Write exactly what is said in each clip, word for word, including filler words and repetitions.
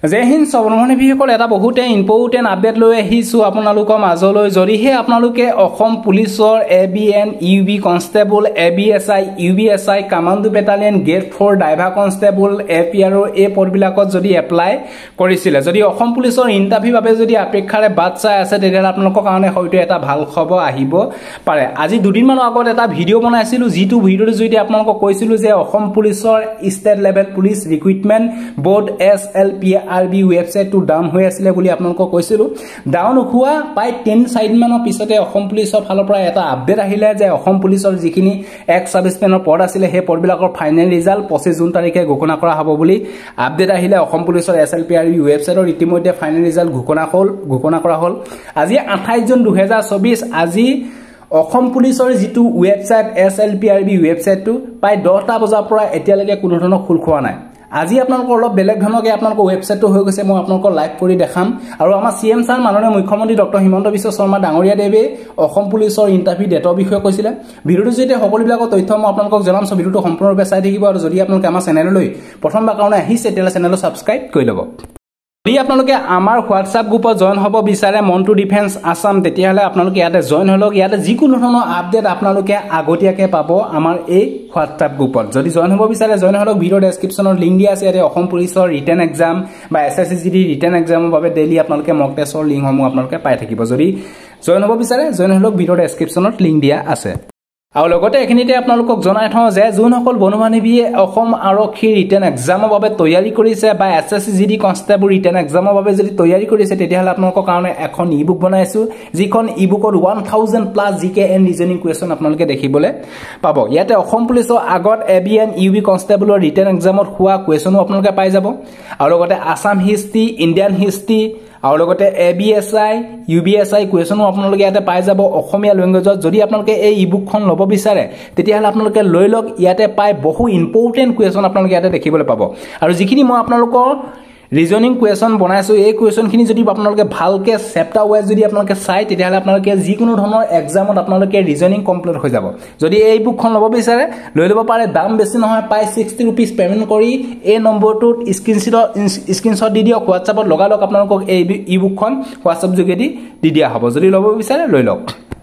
জয় হিন্দ সৰ্বমনে ভিসকল এটা বহুতে important update লৈ আহিছো আপোনালোকৰ মাজলৈ যদিহে আপোনালোকে অসম পুলিচৰ ABN UB constable ABSI UBSI commando battalion grade four driver constable APR এই পদবিলাকত যদি এপ্লাই কৰিছিলে যদি অসম পুলিচৰ ইন্টাৰভিউ বাবে যদি অপেক্ষাৰে বাট চাই আছে তেতিয়াহ'লে আপোনালোকৰ কাৰণে হয়তো এটা ভাল খবৰ আহিব পাৰে আজি দুদিন মান আগত এটা ভিডিঅ' বনাইছিলো যিটো ভিডিঅ'টো যদি আপোনালোকক কৈছিলো যে অসম পুলিচৰ state level police recruitment board S L P R B website to down হৈ আছিল বুলি আপোনালোকক কৈছিলো ডাউন হোৱা প্ৰায় তিন চাৰি মানৰ পিছতে অসম পুলিচৰ ফালৰ পৰা এটা আপডেট আহিলে যে অসম পুলিচৰ যিখিনি এক্স সাৰ্ভিসমেনৰ পদ আছিল সেই পদবিলাকৰ ফাইনেল ৰিজাল্ট পঁচিছ জুন তাৰিখে ঘোষণা কৰা হ'ব বুলি আপডেট আহিলে অসম পুলিচৰ S L P R B ৱেবসাইটৰ ইতিমধ্যে ফাইনেল ৰিজাল্ট ঘোষণা হ'ল ঘোষণা কৰা হ'ল আজি আঠাইছ জুন দুহেজাৰ চৌবিছ আজি অসম পুলিচৰ যিটো website S L P R B ৱেবসাইটটো প্ৰায় দহটা বজাৰ পৰা এতিয়ালৈকে কোনো ধৰণৰ খোল খোৱা নাই আজি আপোনালোকৰ অলপ বেলেগ ধৰণকে আপোনালোকৰ ৱেবসাইটটো হৈ গৈছে মই আপোনালোকৰ লাইভ কৰি দেখাম আৰু আমাৰ সিএম ছাৰ মাননীয় মুখ্যমন্ত্ৰী ডক্টৰ হিমন্ত বিশ্ব শৰ্মা ডাঙৰীয়া দেৱে অসম পুলিচৰ ইন্টাৰভিউ ডেটৰ বিষয়ে কৈছিলে ভিডিঅ'টো যেতিয়া সকলোবিলাকৰ তথ্য মই আপোনালোকক জনাম সব ভিডিঅ'টো সম্পূৰ্ণৰূপে চাই থাকিব আৰু যদি আপোনালোকে আমাৰ চেনেললৈ প্ৰথমবাৰ কাৰণে আহিছে তেতিয়াহ'লে চেনেলটো ছাবস্ক্ৰাইব কৰি ল'ব যদি আপোনালোকে আমাৰ হোৱাটছআপ গ্ৰুপত জয়েন হ'ব বিচাৰে মন্টু ডিফেন্স আসাম তেতিয়াহ'লে আপোনালোকে ইয়াতে জয়েন হ'লক ইয়াতে যিকোনো ধৰণৰ আপডেট আপোনালোকে আগতীয়াকৈ পাব আমাৰ এই হোৱাটছআপ গ্ৰুপত যদি জয়েন হ'ব বিচাৰে জয়েন হ'লক ভিডিঅ' ডেছক্ৰিপশ্যনত লিংক দিয়া আছে ইয়াতে অসম পুলিচৰ ৰিটেন এক্সাম বা S S C G D written এক্সামৰ বাবে ডেইলি আপোনালোকে মক টেষ্টৰ লিংকসমূহ আপোনালোকে পাই থাকিব যদি জয়েন হ'ব বিচাৰে জয়েন হ'লক ভিডিঅ' ডেছক্ৰিপশ্যনত লিংক দিয়া আছে আৰু লগতে এখিনিতে আপোনালোকক জনাই থওঁ যে যোনসকল বন্ধু বান্ধৱীয়ে অসম আৰক্ষী ৰিটেন এক্সামৰ বাবে তৈয়াৰী কৰিছে বা S S C G D constable written এক্সামৰ বাবে যদি তৈয়াৰী কৰিছে তেতিয়াহ'লে আপোনালোকৰ কাৰণে এখন ই বুক বনাইছোঁ যিখন ই বুকত one thousand plus G K and reasoning question আপোনালোকে দেখিবলৈ পাব ইয়াতে অসম পুলিচৰ আগত A B N U B কনষ্টেবলৰ ৰিটেন এক্সামত হোৱা কুৱেশ্যনো আপোনালোকে পাই যাব আৰু লগতে আছাম হিষ্ট্ৰী ইণ্ডিয়ান হিষ্ট্ৰী আৰু লগতে A B S I U B S I কুৱেশ্যনো আপোনালোকে ইয়াতে পাই যাব অসমীয়া লেংগুৱেজত যদি আপোনালোকে এই ই বুকখন ল'ব বিচাৰে তেতিয়াহ'লে আপোনালোকে লৈ লওক ইয়াতে পাই বহু ইম্পৰ্টেণ্ট কুৱেশ্যন আপোনালোকে ইয়াতে দেখিবলৈ পাব আৰু যিখিনি মই আপোনালোকৰ ৰিজনিং কুৱেশ্যন বনাইছোঁ এই কুৱেশ্যনখিনি যদি আপোনালোকে ভালকৈ চেপ্টাৰ ৱাইজ যদি আপোনালোকে চাই তেতিয়াহ'লে আপোনালোকে যিকোনো ধৰণৰ এক্সামত আপোনালোকে ৰিজনিং কমপ্লিট হৈ যাব যদি এই বুকখন ল'ব বিচাৰে লৈ ল'ব পাৰে দাম বেছি নহয় প্ৰায় ছিক্সটি ৰুপিজ পে'মেণ্ট কৰি এই নম্বৰটোত স্ক্ৰীনশ্বট স্ক্ৰীনশ্বট দি দিয়ক হোৱাটছআপত লগালগ আপোনালোকক এই ই বুকখন হোৱাটছআপ যোগেদি দি দিয়া হ'ব যদি ল'ব বিচাৰে লৈ লওক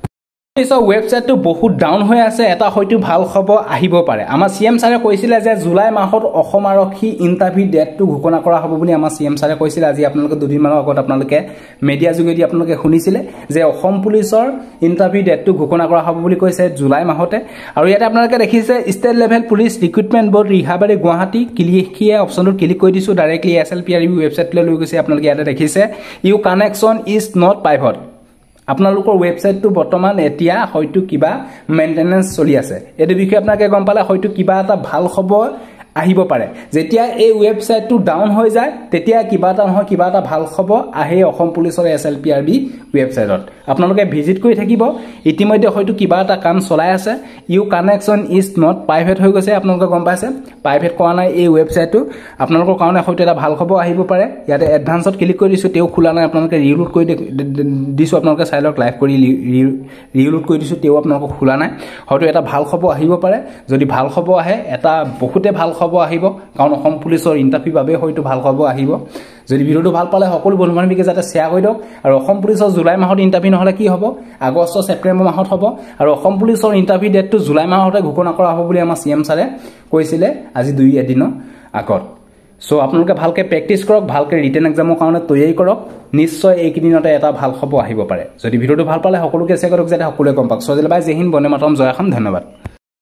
ৱেবসাইটটো বহুত ডাউন হৈ আছে এটা হয়তো ভাল খবৰ আহিব পাৰে আমাৰ সিএম ছাৰে কৈছিলে যে জুলাই মাহত অসম আৰক্ষী ইণ্টাৰভিউ ডেটটো ঘোষণা কৰা হ'ব বুলি আমাৰ সিএম ছাৰে কৈছিলে আজি আপোনালোকে দুদিনমানৰ আগত আপোনালোকে মিডিয়া যোগেদি আপোনালোকে শুনিছিলে যে অসম পুলিচৰ ইণ্টাৰভিউ ডেটটো ঘোষণা কৰা হ'ব বুলি কৈছে জুলাই মাহতে আৰু ইয়াতে আপোনালোকে দেখিছে state level police recruitment board Rehabari Guwahati ক্লিকিয়ে অপশ্যনটো ক্লিক কৰি দিছোঁ directly S L P R B ৱেবছাইটলৈ লৈ গৈছে আপোনালোকে ইয়াতে দেখিছে you connection is not private আপোনালোকৰ ৱেবছাইটটো বৰ্তমান এতিয়া হয়তো কিবা মেইনটেনেন্স চলি আছে এইটো বিষয়ে আপোনালোকে গম পালে হয়তো কিবা এটা ভাল খবৰ আহিব পাৰে যেতিয়া এই ৱেবছাইটটো ডাউন হৈ যায় তেতিয়া কিবা এটা নহয় কিবা এটা ভাল খবৰ আহে অসম পুলিচৰ S L P R B ৱেবছাইটত আপোনালোকে ভিজিট কৰি থাকিব ইতিমধ্যে হয়তো কিবা এটা কাম চলাই আছে you connection is not private হৈ গৈছে আপোনালোকে গম পাইছে প্ৰাইভেট কৰা নাই এই ৱেবছাইটটো আপোনালোকৰ কাৰণে হয়তো এটা ভাল খবৰ আহিব পাৰে ইয়াতে এডভান্সত ক্লিক কৰি দিছোঁ তেওঁ খোলা নাই আপোনালোকে ৰিলোড কৰি দিছোঁ আপোনালোকে চাই লওক লাইভ কৰি ৰিলোড কৰি দিছোঁ তেওঁ আপোনালোকক খোলা নাই হয়তো এটা ভাল খবৰ আহিব পাৰে যদি ভাল খবৰ আহে এটা বহুতে ভাল খবৰ আহিব কাৰণ অসম পুলিচৰ ইণ্টাৰভিউ বাবে হয়তো ভাল খবৰ আহিব যদি ভিডিঅ'টো ভাল পালে সকলো বন্ধু বান্ধৱীকে যাতে শ্বেয়াৰ কৰি দিয়ক আৰু অসম পুলিচৰ জুলাই মাহত ইণ্টাৰভিউ নহ'লে কি হ'ব আগষ্ট ছেপ্টেম্বৰ মাহত হ'ব আৰু অসম পুলিচৰ ইণ্টাৰভিউ ডেটটো জুলাই মাহতে ঘোষণা কৰা হ'ব বুলি আমাৰ চি এম ছাৰে কৈছিলে আজি দুই এদিনৰ আগত চ' আপোনালোকে ভালকৈ প্ৰেক্টিছ কৰক ভালকৈ ৰিটেন এক্সামৰ কাৰণে তৈয়াৰী কৰক নিশ্চয় এইকেইদিনতে এটা ভাল খবৰ আহিব পাৰে যদি ভিডিঅ'টো ভাল পালে সকলোকে শ্বেয়াৰ কৰক যাতে সকলোৱে গম পাওক চ' আজিলৈ বাই জয় হিন্দ বন্দে মাতৰম জয় অসম ধন্যবাদ